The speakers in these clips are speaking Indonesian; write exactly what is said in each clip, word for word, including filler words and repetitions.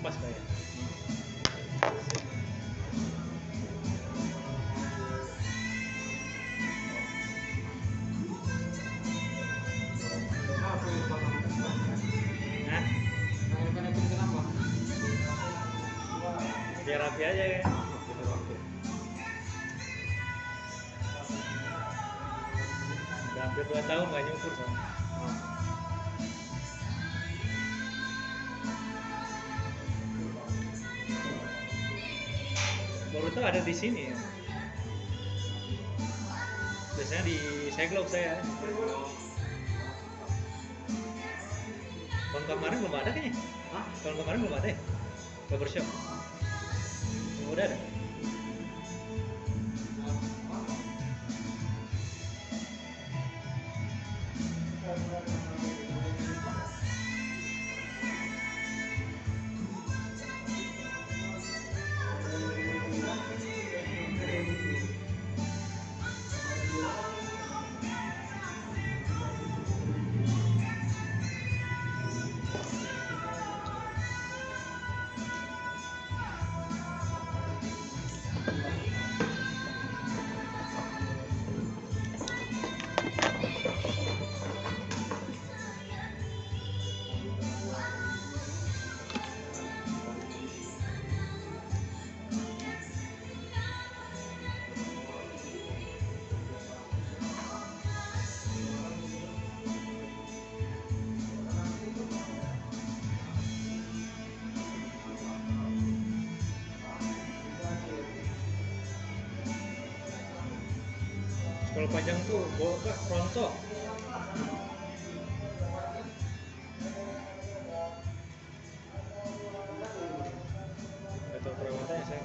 pas kayak. Nah, biar rapi aja ya. Udah hampir dua tahun nggak nyukur sama. Baru tuh ada di sini ya. Biasanya di Seglok saya. Tahun kemarin belum ada kayaknya. Hah? Tahun kemarin belum ada ya? Barbershop. Udah ada. Kalau panjang tuh bawa ke rontok. Gak tau perawatannya saya.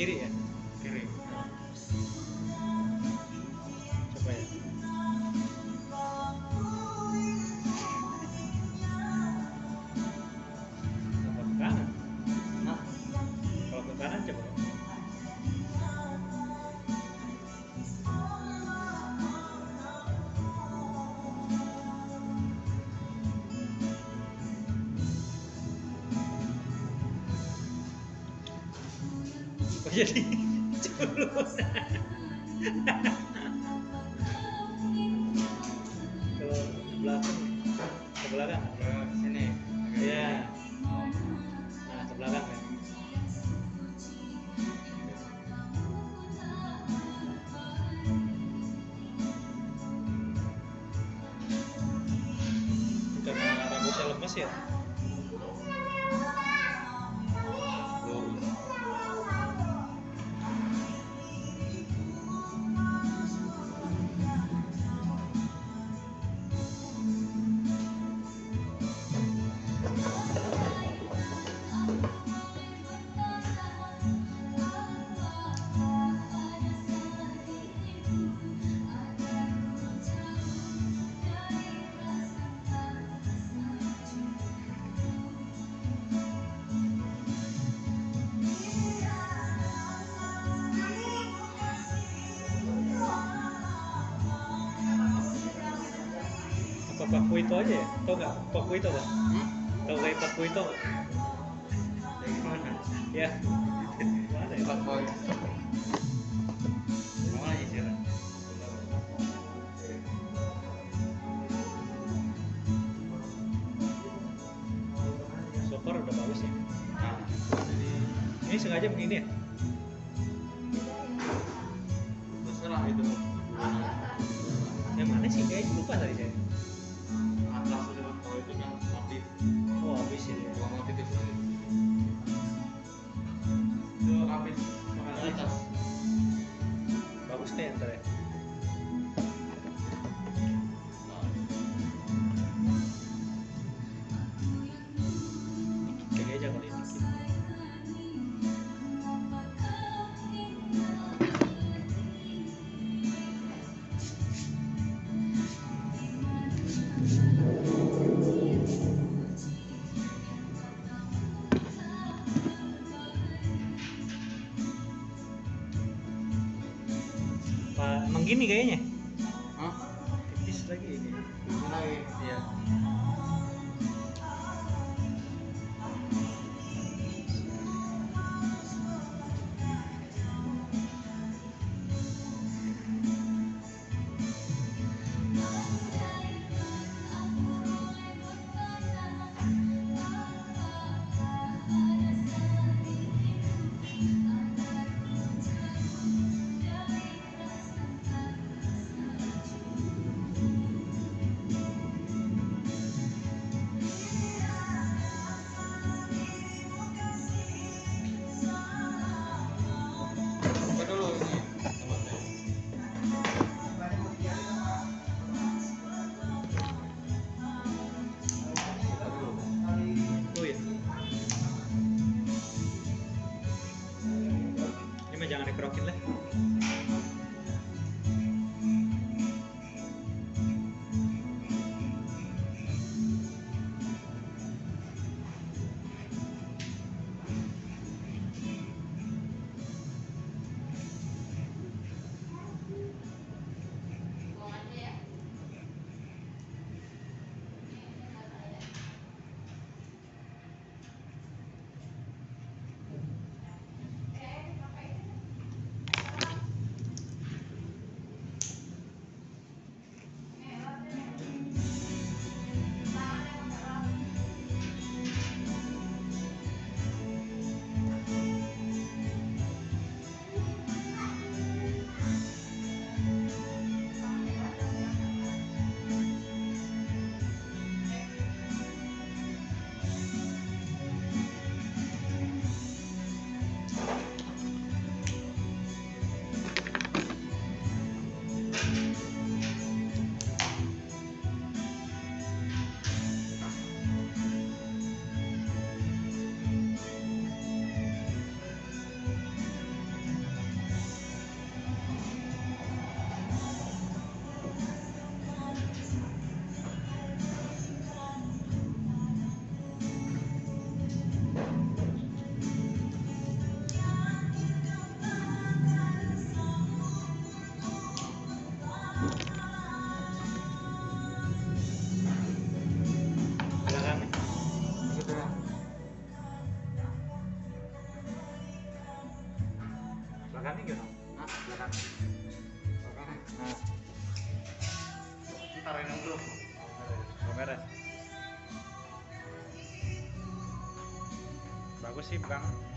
kiri ya? Kiri. Coba ya. Apa ke kanan? Nah, Kalau ke kanan coba. Oh jadi culun. Kalau ke belakang, ke belakang. ke sini. Iya. Nah ke belakang kan. Karena rambutnya lemes ya. Lurus. Apa Pak Kuito aja ya? Tau nggak Pak Kuito kan? Hmm? Tau kayak Pak Kuito nggak? Dari mana? Ya. Mana ya? Empat poin. Mau aja sih. So far udah bagus ya. Nah, jadi Ini sengaja begini ya? terserah itu. Yang mana sih? Kayaknya lupa tadi saya. Atlas itu kalau itu kan motif. Oh habis ini. Bukan motif itu. Itu habis makan atas. Bagus deh ntar ya. Dikit kayaknya aja kali ini. Dikit. Pak, emang gini kayaknya? Hah? Tipis lagi ini. Ini lagi. Iya. Coba dulu ini. Coba deh. Coba dulu. Oh iya. Ini mah jangan dikerokin lah. belakangnya gimana? Hah? Belakang. Makanya. Nah, Ntar yang dulu. belum beres. Bagus sih, Bang.